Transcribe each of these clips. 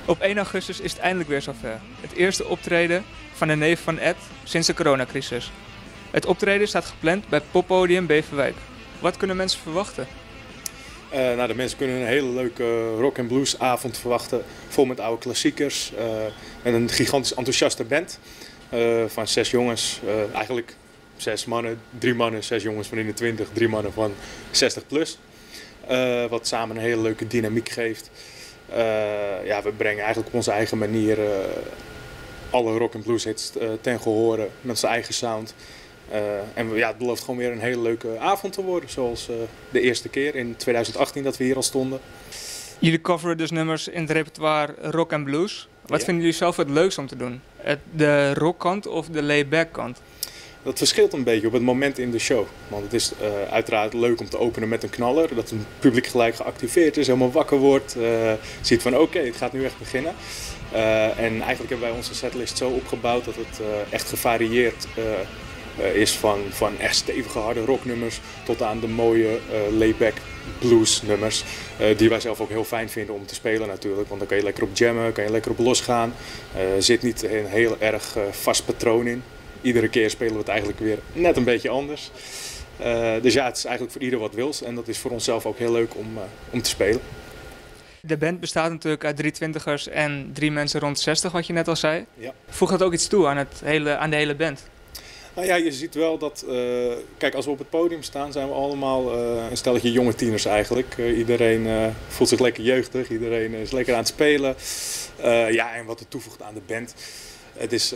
Op 1 augustus is het eindelijk weer zover. Het eerste optreden van de neef van Ed sinds de coronacrisis. Het optreden staat gepland bij Poppodium Beverwijk. Wat kunnen mensen verwachten? De mensen kunnen een hele leuke rock and blues avond verwachten. Vol met oude klassiekers. Met een gigantisch enthousiaste band. Van 6 jongens. Eigenlijk 6 mannen. 3 mannen, 6 jongens van in de 20. 3 mannen van 60 plus. Wat samen een hele leuke dynamiek geeft. We brengen eigenlijk op onze eigen manier alle rock and blues hits ten gehore. Met zijn eigen sound. Het belooft gewoon weer een hele leuke avond te worden. Zoals de eerste keer in 2018 dat we hier al stonden. Jullie coveren dus nummers in het repertoire rock en blues. Wat vinden jullie zelf het leukst om te doen? De rockkant of de layback kant? Dat verschilt een beetje op het moment in de show. Want het is uiteraard leuk om te openen met een knaller. Dat het publiek gelijk geactiveerd is, helemaal wakker wordt. Ziet van oké, het gaat nu echt beginnen. En eigenlijk hebben wij onze setlist zo opgebouwd dat het echt gevarieerd is van echt stevige harde rocknummers tot aan de mooie layback blues nummers. Die wij zelf ook heel fijn vinden om te spelen natuurlijk. Want dan kan je lekker op jammen, kan je lekker op losgaan. Zit niet een heel erg vast patroon in. Iedere keer spelen we het eigenlijk weer net een beetje anders. Het is eigenlijk voor ieder wat wils. En dat is voor onszelf ook heel leuk om te spelen. De band bestaat natuurlijk uit 3 twintigers en 3 mensen rond 60, wat je net al zei. Ja. Voegt dat ook iets toe aan de hele band? Nou ja, je ziet wel dat, kijk, als we op het podium staan zijn we allemaal een stelletje jonge tieners eigenlijk. Iedereen voelt zich lekker jeugdig, iedereen is lekker aan het spelen. En wat het toevoegt aan de band, het is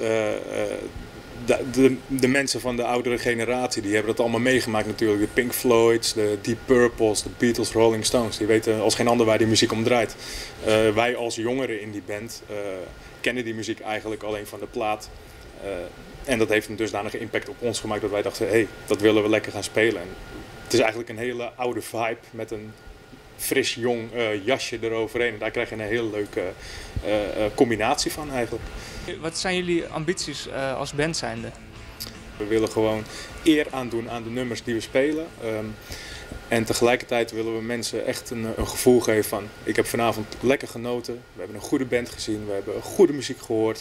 de mensen van de oudere generatie, die hebben dat allemaal meegemaakt natuurlijk. De Pink Floyds, de Deep Purples, de Beatles, Rolling Stones, die weten als geen ander waar die muziek om draait. Wij als jongeren in die band kennen die muziek eigenlijk alleen van de plaat. En dat heeft een dusdanige impact op ons gemaakt dat wij dachten, dat willen we lekker gaan spelen. En het is eigenlijk een hele oude vibe met een fris jong jasje eroverheen. En daar krijg je een hele leuke combinatie van eigenlijk. Wat zijn jullie ambities als band zijnde? We willen gewoon eer aandoen aan de nummers die we spelen. En tegelijkertijd willen we mensen echt een gevoel geven van, ik heb vanavond lekker genoten. We hebben een goede band gezien, we hebben goede muziek gehoord.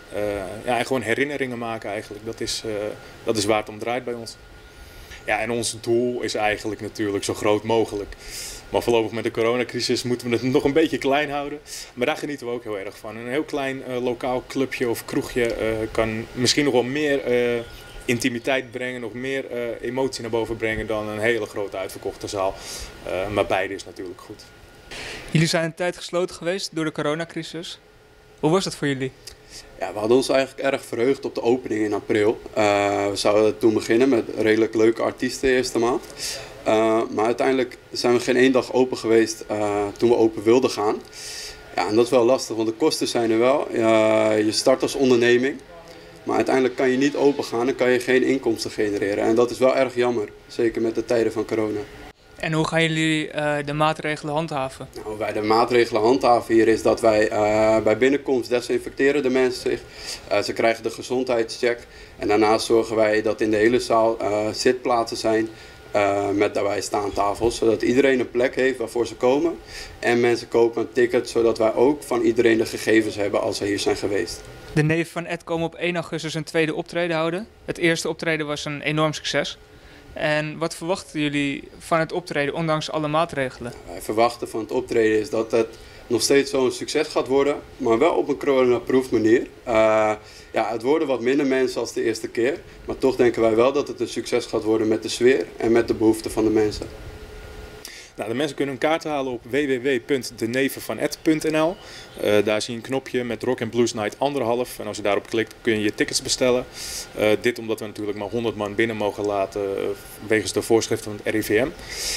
En gewoon herinneringen maken eigenlijk, dat is waar het om draait bij ons. Ja, en ons doel is eigenlijk natuurlijk zo groot mogelijk. Maar voorlopig met de coronacrisis moeten we het nog een beetje klein houden. Maar daar genieten we ook heel erg van. Een heel klein lokaal clubje of kroegje kan misschien nog wel meer intimiteit brengen, nog meer emotie naar boven brengen dan een hele grote uitverkochte zaal. Maar beide is natuurlijk goed. Jullie zijn een tijd gesloten geweest door de coronacrisis. Hoe was dat voor jullie? Ja, we hadden ons eigenlijk erg verheugd op de opening in april. We zouden toen beginnen met redelijk leuke artiesten de eerste maand. Maar uiteindelijk zijn we geen 1 dag open geweest toen we open wilden gaan. Ja, en dat is wel lastig, want de kosten zijn er wel. Je start als onderneming, maar uiteindelijk kan je niet open gaan en kan je geen inkomsten genereren. En dat is wel erg jammer, zeker met de tijden van corona. En hoe gaan jullie de maatregelen handhaven? Nou, wij de maatregelen handhaven hier is dat wij bij binnenkomst desinfecteren de mensen zich. Ze krijgen de gezondheidscheck. En daarnaast zorgen wij dat in de hele zaal zitplaatsen zijn met daarbij staantafels. Zodat iedereen een plek heeft waarvoor ze komen. En mensen kopen een ticket zodat wij ook van iedereen de gegevens hebben als ze hier zijn geweest. De neven van Ed komen op 1 augustus een tweede optreden houden. Het eerste optreden was een enorm succes. En wat verwachten jullie van het optreden, ondanks alle maatregelen? Wij verwachten van het optreden is dat het nog steeds zo'n succes gaat worden, maar wel op een corona-proof manier. Het worden wat minder mensen als de eerste keer, maar toch denken wij wel dat het een succes gaat worden met de sfeer en met de behoeften van de mensen. Nou, de mensen kunnen hun kaart halen op www.denevenvaned.nl. Daar zie je een knopje met Rock and Blues Night 1,5. En als je daarop klikt kun je je tickets bestellen. Dit omdat we natuurlijk maar 100 man binnen mogen laten wegens de voorschriften van het RIVM.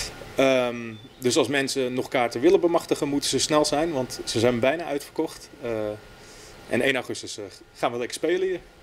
Dus als mensen nog kaarten willen bemachtigen moeten ze snel zijn, want ze zijn bijna uitverkocht. En 1 augustus gaan we lekker spelen hier.